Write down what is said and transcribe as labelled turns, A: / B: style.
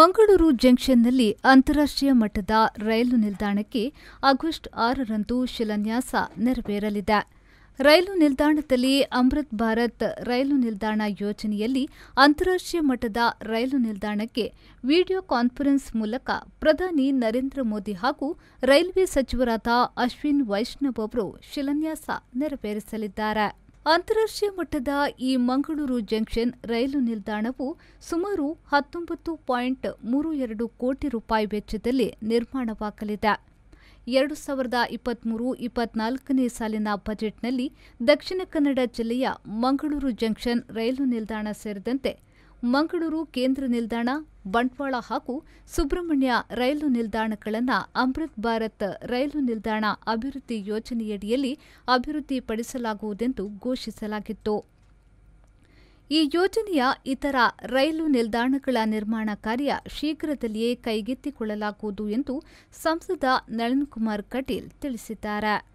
A: ಮಂಗಳೂರು ಜಂಕ್ಷನ್ನಲ್ಲಿ ಅಂತಾರಾಷ್ಟ್ರೀಯ ಮಟ್ಟದ ರೈಲು ನಿಲ್ದಾಣಕ್ಕೆ ಆಗಸ್ಟ್ 6ರಂದು ಶಿಲಾನ್ಯಾಸ ನೆರವೇರಲಿದೆ. ರೈಲು ನಿಲ್ದಾಣದಲ್ಲಿ ಅಮೃತ್ ಭಾರತ್ ರೈಲು ನಿಲ್ದಾಣ ಯೋಜನೆಯಲ್ಲಿ ಅಂತಾರಾಷ್ಟ್ರೀಯ ಮಟ್ಟದ ರೈಲು ನಿಲ್ದಾಣಕ್ಕೆ ವಿಡಿಯೋ ಕಾನ್ಫರೆನ್ಸ್ ಮೂಲಕ ಪ್ರಧಾನಿ ನರೇಂದ್ರ ಮೋದಿ ಹಾಗೂ ರೈಲ್ವೆ ಸಚಿವರಾದ ಅಶ್ವಿನ್ ವೈಷ್ಣವ್ ಅವರು ಶಿಲಾನ್ಯಾಸ ನೆರವೇರಿಸಲಿದ್ದಾರೆ. ಅಂತಾರಾಷ್ಟ್ರೀಯ ಮಟ್ಟದ ಈ ಮಂಗಳೂರು ಜಂಕ್ಷನ್ ರೈಲು ನಿಲ್ದಾಣವು ಸುಮಾರು 19.32 ಕೋಟಿ ರೂಪಾಯಿ ವೆಚ್ಚದಲ್ಲಿ ನಿರ್ಮಾಣವಾಗಲಿದೆ. 2023-24ನೇ ಸಾಲಿನ ಬಜೆಟ್ನಲ್ಲಿ ದಕ್ಷಿಣ ಕನ್ನಡ ಜಿಲ್ಲೆಯ ಮಂಗಳೂರು ಜಂಕ್ಷನ್ ರೈಲು ನಿಲ್ದಾಣ ಸೇರಿದಂತೆ ಮಂಗಳೂರು ಕೇಂದ್ರ ನಿಲ್ದಾಣ, ಬಂಟ್ವಾಳ ಹಾಗೂ ಸುಬ್ರಹ್ಮಣ್ಯ ರೈಲು ನಿಲ್ದಾಣಗಳನ್ನು ಅಮೃತ್ ಭಾರತ್ ರೈಲು ನಿಲ್ದಾಣ ಅಭಿವೃದ್ಧಿ ಯೋಜನೆಯಡಿಯಲ್ಲಿ ಅಭಿವೃದ್ಧಿಪಡಿಸಲಾಗುವುದೆಂದು ಘೋಷಿಸಲಾಗಿತ್ತು. ಈ ಯೋಜನೆಯ ಇತರ ರೈಲು ನಿಲ್ದಾಣಗಳ ನಿರ್ಮಾಣ ಕಾರ್ಯ ಶೀಘ್ರದಲ್ಲಿಯೇ ಕೈಗೆತ್ತಿಕೊಳ್ಳಲಾಗುವುದು ಎಂದು ಸಂಸದ ನಳಿನ್ ಕುಮಾರ್ ಕಟೀಲ್ ತಿಳಿಸಿದ್ದಾರೆ.